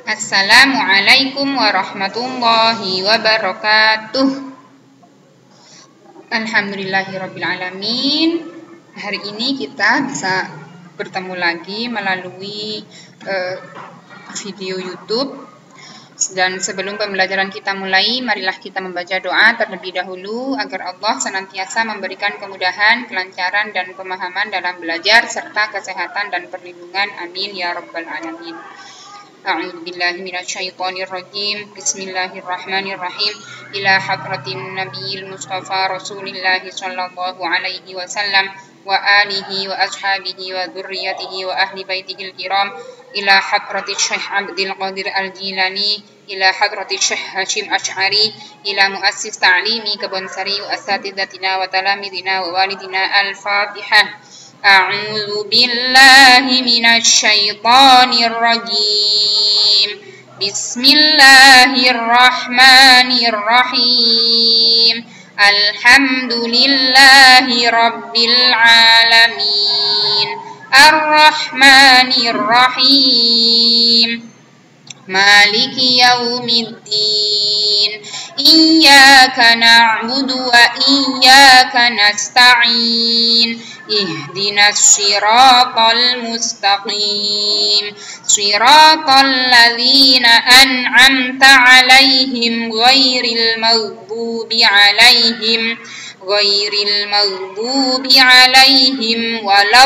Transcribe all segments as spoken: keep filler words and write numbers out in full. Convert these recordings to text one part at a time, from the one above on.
Assalamualaikum warahmatullahi wabarakatuh. Alhamdulillahirrabbilalamin. Hari ini kita bisa bertemu lagi melalui uh, video YouTube. Dan sebelum pembelajaran kita mulai, marilah kita membaca doa terlebih dahulu agar Allah senantiasa memberikan kemudahan, kelancaran, dan pemahaman dalam belajar serta kesehatan dan perlindungan. Amin ya rabbal alamin. A'udzu billahi minasyaitonir rajim. Bismillahirrahmanirrahim. Ila hadratin nabiyil mustafa Rasulillah sallallahu alaihi wasallam wa alihi wa ashabihi wa dzurriyyatihi wa ahli baitihil kiram. Ila hadrati Syekh Abdul Qadir Al-Jilani, ila hadrati Syekh Hashim Ash'ari, ila muassis ta'limi Kebonsari wa asatidatina wa talamidina wa walidina. Al-Fatihah. A'udzu billahi minasyaitonir rajim. Bismillahirrahmanirrahim. Alhamdulillahi rabbil alamin. Ar-Rahmanir-Rahim. Maliki yaumiddin. Iyyaka na'budu wa iyyaka nasta'in. Ihdinas siratal mustaqim. Siratal ladzina an'amta 'alaihim ghairil maghdubi 'alaihim ghairil maghdubi 'alaihim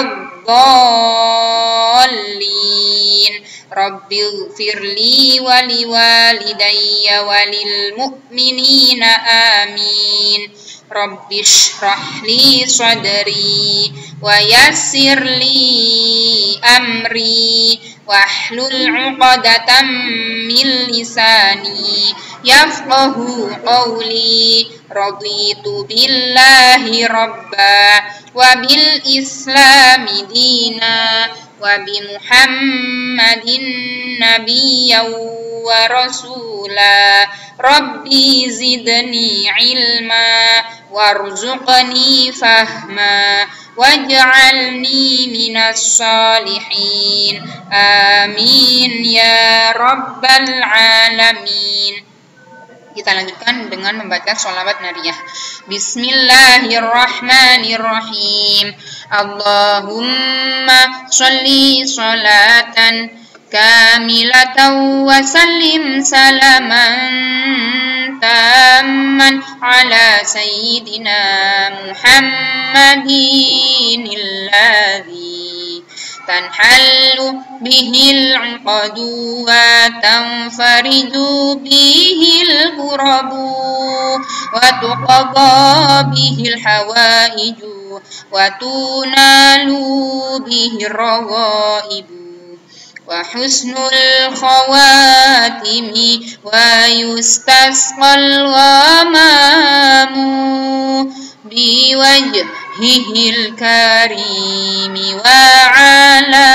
waladdallin. Rabbighfirli wa liwalidayya walil mu'minina amin. Rabbi shrah li sadri wa yassir li amri wahlul 'uqdatam min lisani yafqahu qawli. Raditu billahi rabba wa bil islami dina wa bi Muhammadin nabiyyan wa rasula. Rabbi zidni ilma warzuqni fahma waj'alni minas salihin. Amin ya rabbal alamin. Kita lanjutkan dengan membaca sholawat nariyah. Bismillahirrahmanirrahim. Allahumma sholli sholatan kamilatan wa sallim salaman tamman ala sayyidina Muhammadin alladhi tanhallu bihil 'uqadu wa tanfariju bihil kurabu wa tuqadha bihil hawaiju wa tunalu bihir rawaibu wa husnul khawatimi wa yustasqal ghamamu biwajhihil karimi wa ala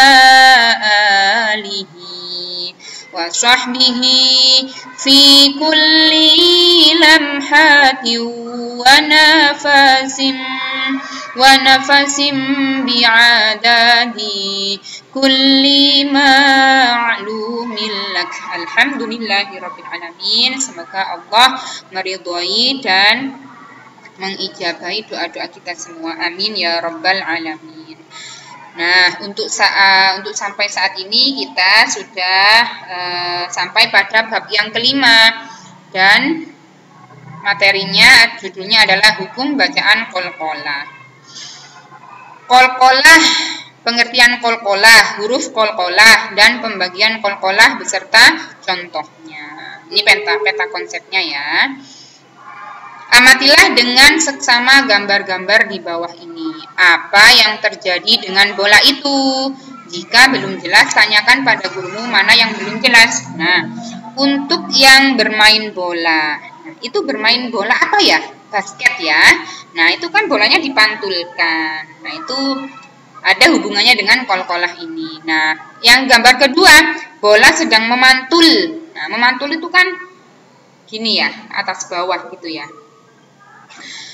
alihi wa sahbihi fi kulli lamhatin wa nafasin wa nafasin bi'adadi kulli ma'lumin lak. Alhamdulillahi rabbil alamin. Semoga Allah meridhai dan mengijabahi doa-doa kita semua. Amin ya rabbal alamin. Nah, untuk saat untuk sampai saat ini kita sudah uh, sampai pada bab yang kelima dan materinya judulnya adalah hukum bacaan qalqalah. Qalqalah, pengertian qalqalah, huruf qalqalah dan pembagian qalqalah beserta contohnya. Ini peta peta konsepnya ya. Amatilah dengan seksama gambar-gambar di bawah ini. Apa yang terjadi dengan bola itu? Jika belum jelas, tanyakan pada gurumu mana yang belum jelas. Nah, untuk yang bermain bola, nah, itu bermain bola apa ya? Basket ya. Nah, itu kan bolanya dipantulkan. Nah, itu ada hubungannya dengan qalqalah ini. Nah, yang gambar kedua, bola sedang memantul. Nah, memantul itu kan gini ya, atas bawah gitu ya.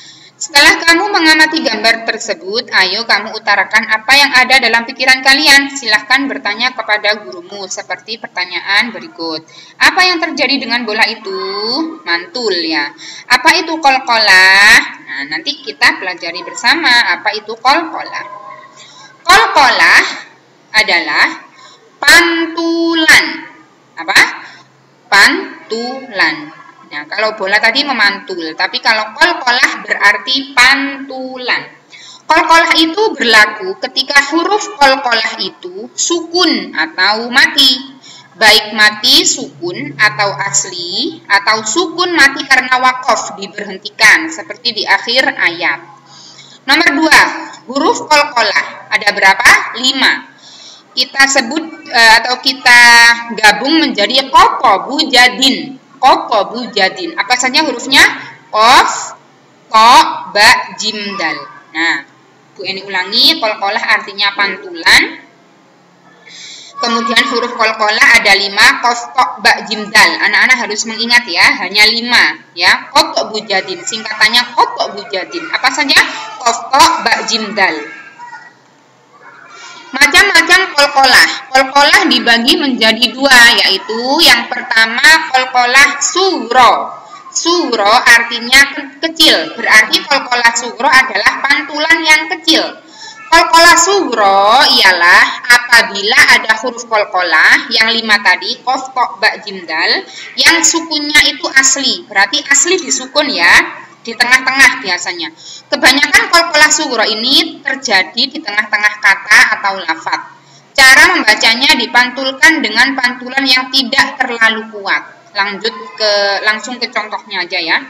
Setelah kamu mengamati gambar tersebut, ayo kamu utarakan apa yang ada dalam pikiran kalian. Silahkan bertanya kepada gurumu seperti pertanyaan berikut. Apa yang terjadi dengan bola itu? Mantul ya. Apa itu qalqalah? Nah, nanti kita pelajari bersama apa itu qalqalah. Qalqalah adalah pantulan. Apa? Pantulan. Nah, kalau bola tadi memantul, tapi kalau qalqalah berarti pantulan. Qalqalah itu berlaku ketika huruf qalqalah itu sukun atau mati. Baik mati sukun atau asli, atau sukun mati karena waqaf diberhentikan, seperti di akhir ayat. Nomor dua, huruf qalqalah. Ada berapa? Lima. Kita sebut atau kita gabung menjadi qaqabujadin. Qaqabujadin. Apa saja hurufnya? Qaf, qa, ba, jim, dal. Nah, Bu Eni ulangi, qalqalah artinya pantulan. Kemudian huruf qalqalah ada lima, qaf, qa, ba, jim, dal. Anak-anak harus mengingat ya, hanya lima ya. Qaqabujadin, singkatannya qaqabujadin. Apa saja? Qaf, qa, ba, jim, dal. Macam-macam qalqalah. Qalqalah dibagi menjadi dua, yaitu yang pertama qalqalah sughra. Sughra artinya kecil, berarti qalqalah sughra adalah pantulan yang kecil. Qalqalah sughra ialah apabila ada huruf qalqalah yang lima tadi, qaf, qa, ba, jim, dal, yang sukunnya itu asli, berarti asli disukun ya. Di tengah-tengah biasanya. Kebanyakan qalqalah sughra ini terjadi di tengah-tengah kata atau lafaz. Cara membacanya dipantulkan dengan pantulan yang tidak terlalu kuat. Lanjut ke langsung ke contohnya aja ya.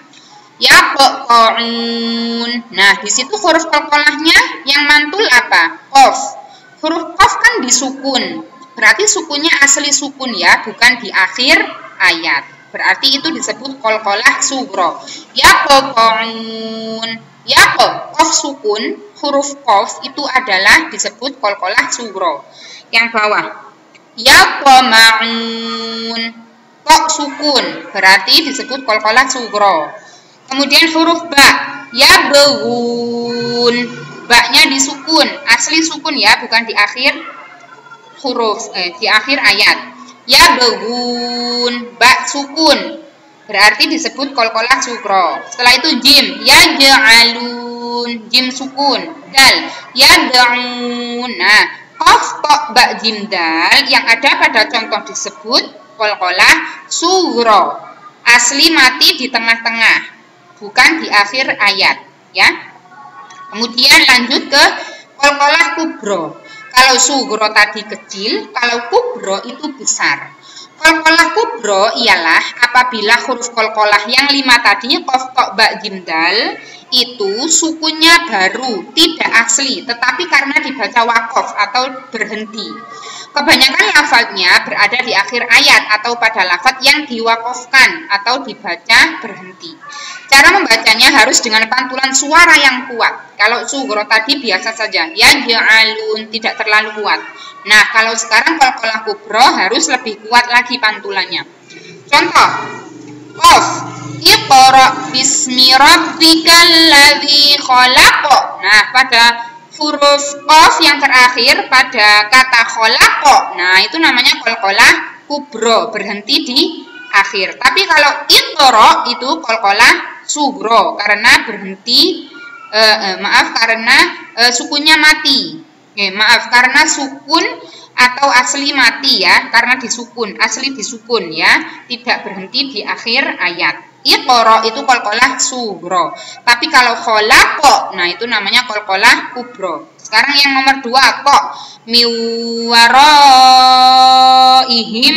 Yaqa'un. Nah, di situ huruf qalqalahnya yang mantul apa? Qaf. Huruf qaf kan disukun. Berarti sukunnya asli sukun ya, bukan di akhir ayat. Berarti itu disebut qalqalah sughra. Yaqa'un. Yaqa, qaf sukun, huruf qaf itu adalah disebut qalqalah sughra. Yang bawah. Yaqma'un. Qa sukun, berarti disebut qalqalah sughra. Kemudian huruf ba, yabghun. Ba-nya disukun, asli sukun ya, bukan di akhir huruf, eh, di akhir ayat. Yabghun, ba sukun, berarti disebut qalqalah sughra. Setelah itu jim, yaj'alun, jim sukun. Dal, yad'un. Nah, qaf, qa, ba, jim, dal yang ada pada contoh disebut qalqalah sughra. Asli mati di tengah-tengah, bukan di akhir ayat ya. Kemudian lanjut ke qalqalah kubra. Kalau sughra tadi kecil, kalau kubra itu besar. Qalqalah kubra ialah apabila huruf qalqalah yang lima tadi, qaf, qa, ba, jim, dal, itu sukunnya baru, tidak asli, tetapi karena dibaca waqaf atau berhenti. Kebanyakan lafadznya berada di akhir ayat atau pada lafadz yang diwaqafkan atau dibaca berhenti. Cara membacanya harus dengan pantulan suara yang kuat. Kalau sughra tadi biasa saja, ya ja'alun, tidak terlalu kuat. Nah, kalau sekarang qalqalah kubra harus lebih kuat lagi pantulannya. Contoh, qaf, iqra bismi rabbikal ladzi khalaq. Nah, pada huruf qaf yang terakhir pada kata khalaq, nah itu namanya qalqalah kubra, berhenti di akhir. Tapi kalau iqra itu qalqalah sughra karena berhenti eh, eh, maaf karena eh, sukunnya mati. Eh, maaf karena sukun atau asli mati ya, karena disukun, asli disukun ya, tidak berhenti di akhir ayat. Iqra itu qalqalah sughra. Tapi kalau khalaq, nah itu namanya qalqalah kubra. Sekarang yang nomor dua, qa, miwaraihim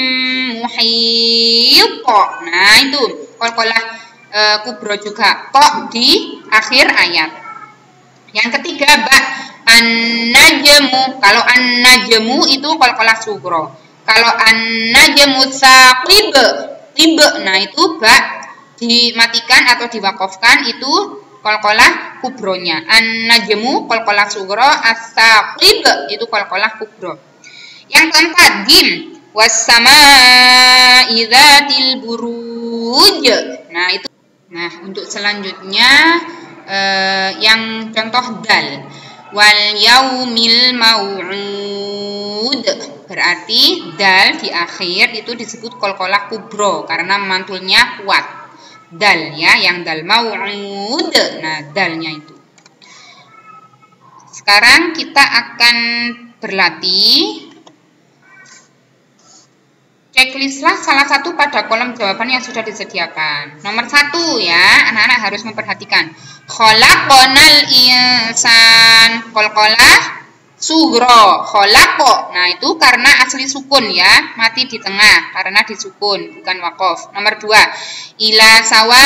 muhit. Nah itu qalqalah e, kubra juga, qa di akhir ayat. Yang ketiga, ba, an-najmu. Kalau an-najmu itu qalqalah sughra. Kalau an-najmu tsaqib, tib, nah itu ba dimatikan atau diwaqafkan, itu qalqalah kubronya. An-najmu qalqalah sughra, as-saqib itu qalqalah kubra. Yang keempat, jim, was-samaa'i dzatil buruj. Nah, itu. Nah, untuk selanjutnya Uh, yang contoh dal. Wal yaumil mau'ud. Berarti dal di akhir itu disebut qalqalah kubro karena mantulnya kuat. Dal ya, yang dal mau'ud. Nah, dalnya itu. Sekarang kita akan berlatih. Checklistlah salah satu pada kolom jawaban yang sudah disediakan. Nomor satu ya, anak-anak harus memperhatikan. Khalaqonal insan, qalqalah sugro, khalaqo. Nah itu karena asli sukun ya, mati di tengah karena disukun, bukan wakof. Nomor dua, ila sawa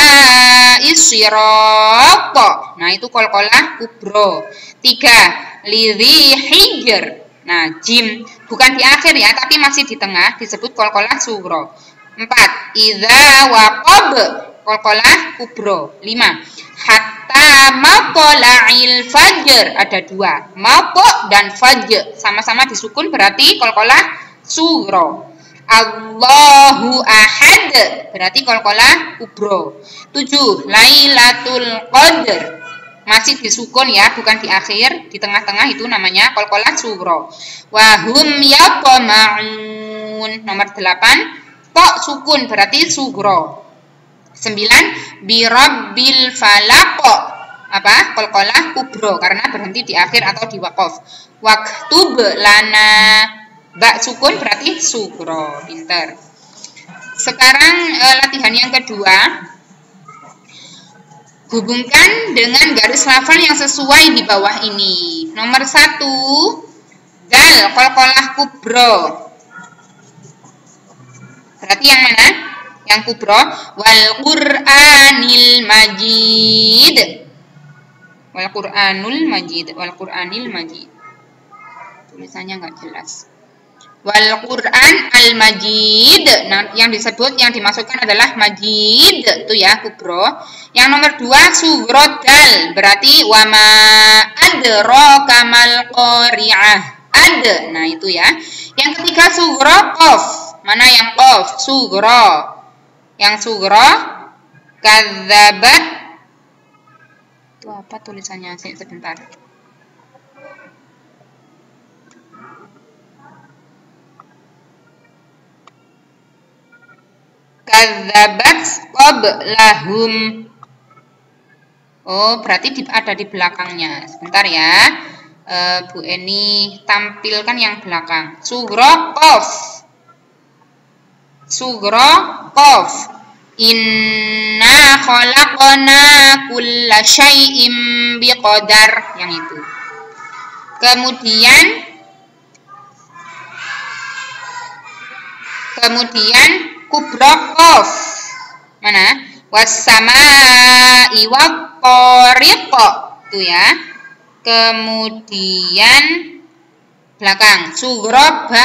isyiroko. Nah itu qalqalah kubro. Tiga, lidhi hijr. Nah, jim bukan di akhir ya, tapi masih di tengah, disebut qalqalah sugro. Empat, idza waqab, qalqalah kubro. Lima, hatta maqla'il fajr, ada dua, maqo dan fajr, sama-sama disukun berarti qalqalah sugro. Allahu ahad, berarti qalqalah kubro. Tujuh, lailatul qadr, masih disukun ya, bukan di akhir, di tengah-tengah itu namanya qalqalah sugro. Wahum yaqma'un. Nomor delapan, tok sukun berarti sugro. Sembilan, birabbil falaq, apa? Qalqalah kubro karena berhenti di akhir atau di waqaf. Waktub lana, bak sukun berarti sugro. Pinter. Sekarang eh, latihan yang kedua. Hubungkan dengan garis lafal yang sesuai di bawah ini. Nomor satu, dal, qalqalah kubro. Berarti yang mana? Yang kubro. Wal Qur'anil Majid. Wal Qur'anul Majid. Wal Qur'anil Majid. Tulisannya nggak jelas. Wal Qur'an al-Majid. Nah, yang disebut, yang dimasukkan adalah Majid, itu ya, kubro. Yang nomor dua, sugro dal, berarti wama adraka mal qari'ah. Ad, nah itu ya. Yang ketiga, sugro qaf. Mana yang qaf? Sugro. Yang sugro, kadzabat. Itu apa tulisannya? Sebentar. Kadzabat qablahum. Oh, berarti ada di belakangnya. Sebentar ya. E, Bu Eni tampilkan yang belakang. Sugro qaf. Sugro qaf. Inna khalaqna kulla syai'im biqadar, yang itu. Kemudian Kemudian kubro qaf. Mana? Wassama'i wattariq. Itu ya. Kemudian belakang sugro ba.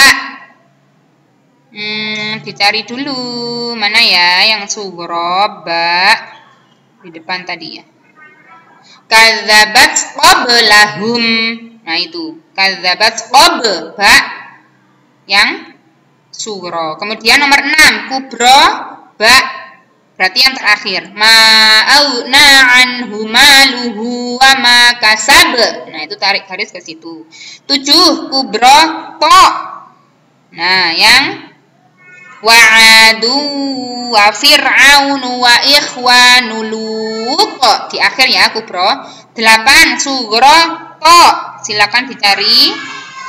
Hmm, dicari dulu. Mana ya yang sugro ba? Di depan tadi ya. Kadzabat qablahum. Nah itu. Kadzabat qabl ba yang sugro. Kemudian nomor enam, kubro ba, berarti yang terakhir. Ma'auna anhu maluhu wa ma kasab. Nah, itu tarik garis ke situ. tujuh, kubro to. Nah, yang wa'adu wa fir'aunu wa ikhwanu Lut. Di akhir ya, kubro. delapan, sugro to. Silakan dicari.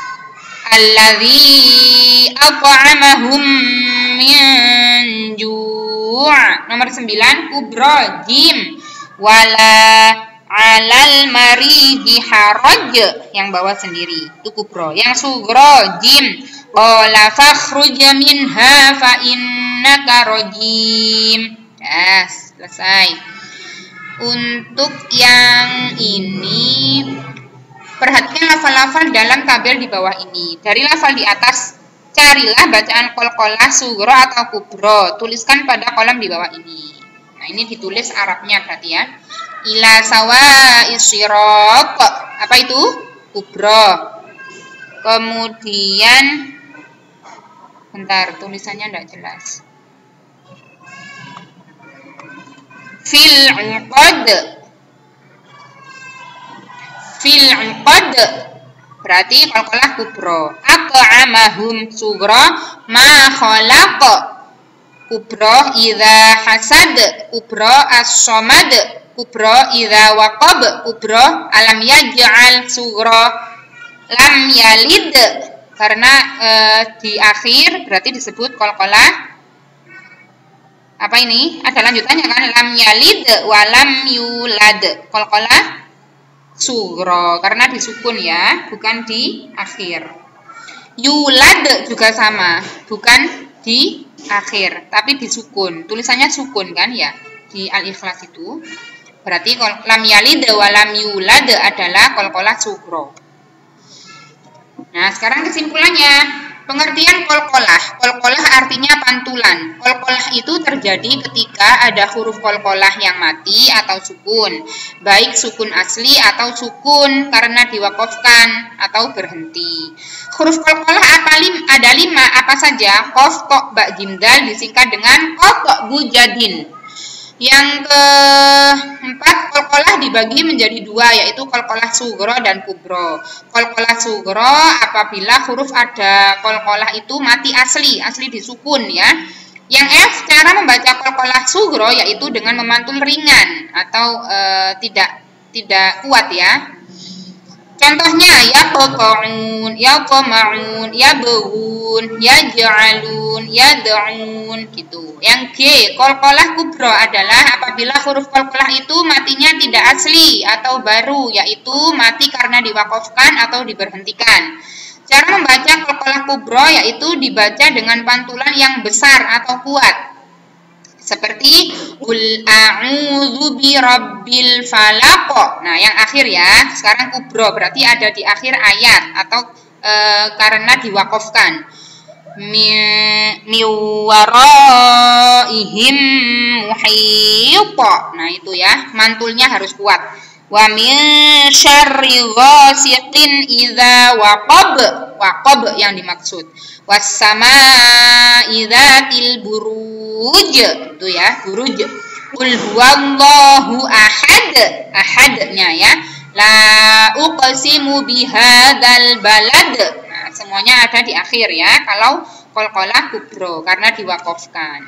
Alladzi at'amahum min ju'. Nomor sembilan, kubro jim. Wala alal maridi haraj, yang bawah sendiri itu kubro. Yang sugro jim. Qala fakhruj minha fa innaka rajim. Ya, selesai. Untuk yang ini, perhatikan lafal-lafal dalam tabel di bawah ini. Dari lafal di atas, carilah bacaan qalqalah sugro atau kubro. Tuliskan pada kolom di bawah ini. Nah, ini ditulis Arabnya berarti ya. Ila sawa isyiraq. Apa itu? Kubro. Kemudian, bentar, tulisannya tidak jelas. Fil uqad. fil uqad berarti qalqalah kubra. At'amahum sughra ma khalaq kubra idza hasad kubra as-samad kubra idza waqab kubra alam yaj'al sughra lam yalid karena e, di akhir berarti disebut qalqalah apa ini? Ada lanjutannya kan, lam yalid wa lam yulad. Qalqalah sughra karena disukun ya, bukan di akhir. Yulad juga sama, bukan di akhir, tapi disukun. Tulisannya sukun kan ya di Al-Ikhlas itu. Berarti lam yalid wa lam yulad adalah qalqalah sughra. Nah, sekarang kesimpulannya. Pengertian qalqalah. Qalqalah artinya pantulan. Qalqalah itu terjadi ketika ada huruf qalqalah yang mati atau sukun, baik sukun asli atau sukun karena diwaqafkan atau berhenti. Huruf qalqalah apa lim, ada lima, apa saja? Qaf, ta, ba, jim, dal disingkat dengan qaf, bu, jadin. Yang keempat, qalqalah dibagi menjadi dua, yaitu qalqalah sughra dan kubra. Qalqalah sughra apabila huruf ada qalqalah itu mati asli, asli disukun ya. Yang F, cara membaca qalqalah sughra yaitu dengan memantul ringan atau e, tidak tidak kuat ya. Contohnya ya qata'un, ya qama'un, ya baghun, ya ja'alun, ya da'un gitu. Yang G, qalqalah kubra adalah apabila huruf qalqalah itu matinya tidak asli atau baru, yaitu mati karena diwaqafkan atau diberhentikan. Cara membaca qalqalah kubra yaitu dibaca dengan pantulan yang besar atau kuat. Seperti Qul a'udzu birabbil falaq. Nah, yang akhir ya. Sekarang kubra berarti ada di akhir ayat atau e, karena diwaqafkan. Mi mi waraihim muhit. Nah, itu ya. Mantulnya harus kuat. Wa min syarri ghasiqin idza waqab. Waqab yang dimaksud. Was-samaa'i dzatil buruj. Itu ya, buruj. Qul huwallahu ahad. Ahadnya ya. La uqsimu bihadzal balad. Nah, semuanya ada di akhir ya. Kalau qalqalah kubra karena diwaqafkan.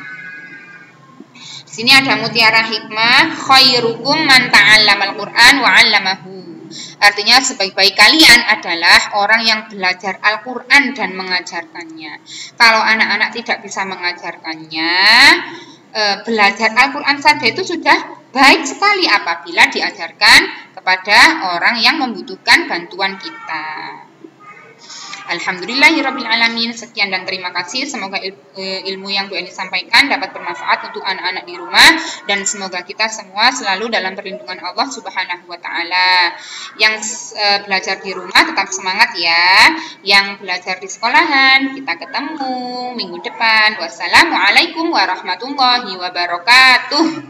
Di sini ada mutiara hikmah, khairukum man ta'allamal Qur'an wa 'allamahu. Artinya sebaik-baik kalian adalah orang yang belajar Al-Quran dan mengajarkannya. Kalau anak-anak tidak bisa mengajarkannya, e, belajar Al-Quran saja itu sudah baik sekali apabila diajarkan kepada orang yang membutuhkan bantuan kita. Alhamdulillahirrabbilalamin. Sekian dan terima kasih. Semoga ilmu yang Bu Eni sampaikan dapat bermanfaat untuk anak-anak di rumah. Dan semoga kita semua selalu dalam perlindungan Allah subhanahu wa ta'ala. Yang uh, belajar di rumah tetap semangat ya. Yang belajar di sekolahan, kita ketemu minggu depan. Wassalamualaikum warahmatullahi wabarakatuh.